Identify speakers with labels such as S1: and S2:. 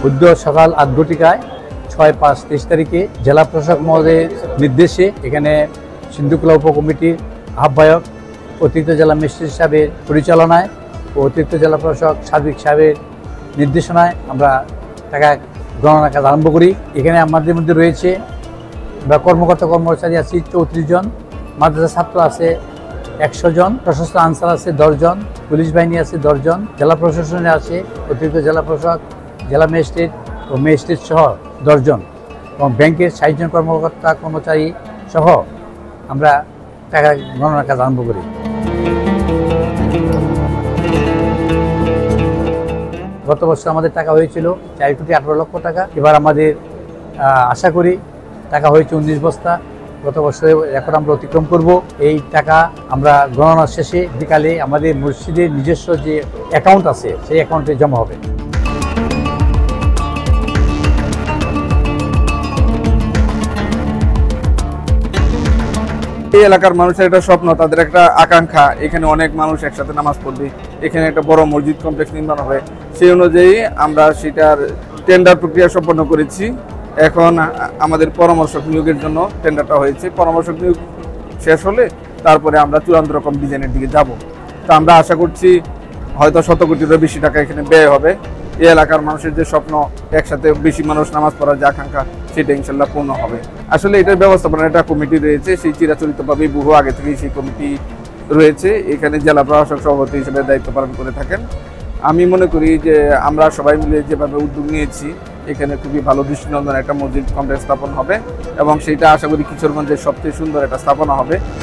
S1: বুধ সকাল 8 ঘটিকায় 6/5/23 তারিখে জেলা প্রশাসক মহোদয়ের নির্দেশে এখানে সিন্ধুকুলা উপকমিটির আহ্বায়ক অতিরিক্ত জেলা ম্যাজিস্ট্রেট সাহেবের পরিচালনায় ও অতিরিক্ত জেলা প্রশাসক সার্বিক সাহেবের নির্দেশনায় আমরা টাকা গণনা কাজ আরম্ভ করি। এখানে আমাদের মধ্যে রয়েছে বা কর্মকর্তা কর্মচারী আছে 34 জন, মাদ্রাসা ছাত্র আছে 100 জন, সশস্ত্র আনসার আছে 10 জন, পুলিশ বাহিনী আছে 10 জন, জেলা প্রশাসনে আছে অতিরিক্ত জেলা প্রশাসক, জেলা ম্যাজিস্ট্রেট ও ম্যাজিস্ট্রেট সহ 10 জন এবং ব্যাংকের 60 জন কর্মকর্তা কর্মচারী সহ আমরা টাকা গণনার কাজ আরম্ভ করি। গত বছর আমাদের টাকা হয়েছিল 4,18,00,000 টাকা। এবার আমাদের আশা করি টাকা হয়েছে 19 বস্তা। গত বছরের রেকর্ড আমরা অতিক্রম করব। এই টাকা আমরা গণনা শেষে বিকালে আমাদের মসজিদের নিজস্ব যে অ্যাকাউন্ট আছে সেই অ্যাকাউন্টে জমা হবে।
S2: এই এলাকার মানুষের একটা স্বপ্ন, তাদের একটা আকাঙ্ক্ষা, এখানে অনেক মানুষ একসাথে নামাজ পড়বে, এখানে একটা বড় মসজিদ কমপ্লেক্স নির্মাণ হবে। সেই অনুযায়ী আমরা সেটার টেন্ডার প্রক্রিয়া সম্পন্ন করেছি। এখন আমাদের পরামর্শক নিয়োগের জন্য টেন্ডারটা হয়েছে। পরামর্শক নিয়োগ শেষ হলে তারপরে আমরা চূড়ান্ত রকম ডিজাইনের দিকে যাব। তা আমরা আশা করছি হয়তো 100 কোটিরও বেশি টাকা এখানে ব্যয় হবে। এই এলাকার মানুষের যে স্বপ্ন, একসাথে বেশি মানুষ নামাজ পড়ার যে আকাঙ্ক্ষা, সেটা ইনশাল্লাহ পূর্ণ হবে। আসলে এটার ব্যবস্থাপনার একটা কমিটি রয়েছে, সেই চিরাচরিতভাবে বহু আগে থেকেই সেই কমিটি রয়েছে। এখানে জেলা প্রশাসক সভাপতি হিসেবে দায়িত্ব পালন করে থাকেন। আমি মনে করি যে আমরা সবাই মিলে যেভাবে উদ্যোগ নিয়েছি, এখানে খুবই ভালো দৃষ্টিনন্দন একটা মসজিদ কমপ্লেক্স স্থাপন হবে এবং সেইটা আশা করি কিশোরগঞ্জের সবচেয়ে সুন্দর একটা স্থাপনা হবে।